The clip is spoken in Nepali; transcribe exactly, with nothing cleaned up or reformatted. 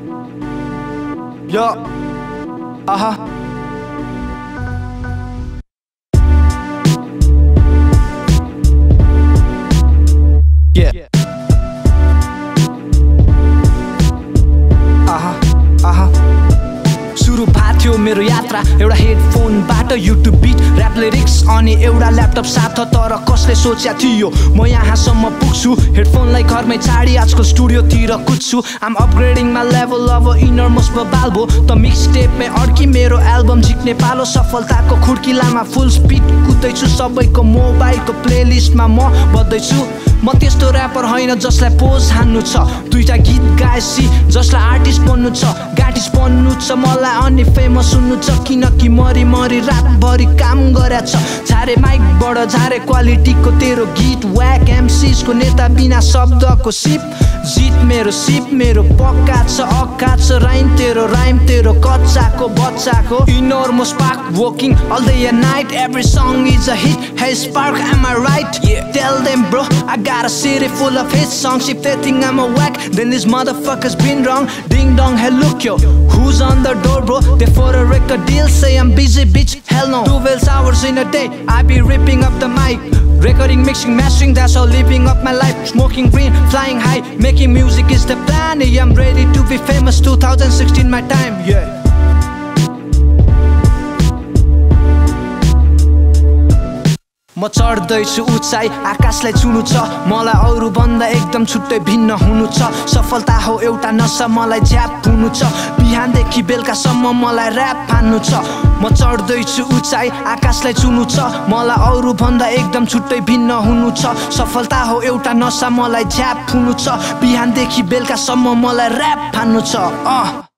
Yo, aha. Yeah. Aha, aha. सुरु भएको थियो मेरो यात्रा एउटा हेडफोनबाट युट्युब बिट र्याप लिरिक्स अनि एउटा ल्यापटप साथ तर कसले सोच्या थियो म यहाँसम्म पुग्छु हेडफोनलाई घरमै छाडी आजकल स्टुडियोतिर कुद्छु आम अपग्रेडिङ माई लेभल अब इनर्मोस बाल्बो त मिक्स टेपमै अड्की मेरो एल्बम झिक्ने पालो सफलताको खुड्किलामा फुल स्पिड कुद्दैछु सबैको मोबाइलको प्लेलिस्टमा म बज्दैछु म त्यस्तो र्यापर होइन जसलाई पोज हान्नु छ दुईटा गीत गाएसी जसलाई आर्टिस्ट बन्नु छ गार्टिस्ट बन्नु छ मलाई अनि फेमस हुनु छ किनकि मरि मरि रातभरि काम गरे छ झारे माइकबाट झारे क्वालिटीको तेरो गीत व्याक एमसीको नेता बिना शब्दको सिप जित मेरो सिप मेरो पक्का छ अक्का छ राइम तेरो राइम तेरो कच्चाको बच्चाको enormous park walking all day and night every song is a hit hey spark am I right tell them bro I got a city full of hit songs. If they think I'm a whack, then this motherfucker's been wrong. Ding dong, hey look yo, who's on the door bro? They for a record deal, say I'm busy bitch, hell no. twelve hours in a day, I be ripping up the mic. Recording, mixing, mastering, that's all living up my life. Smoking green, flying high, making music is the plan. Yeah, I'm ready to be famous, twenty sixteen my time, yeah. म चढ्दैछु उचाइ आकाशलाई छुनु छ मलाई अरू भन्दा एकदम छुट्टै भिन्न हुनु छ सफलता हो एउटा नशा मलाई झ्याप हुनु छ बिहानदेखि बेलुकासम्म मलाई र्याप फान्नु छ म चढ्दैछु उचाइ आकाशलाई छुनु छ मलाई अरू भन्दा एकदम छुट्टै भिन्न हुनु छ सफलता हो एउटा नशा मलाई झ्याप हुनु छ बिहानदेखि बेलुकासम्म मलाई र्याप फान्नु छ अ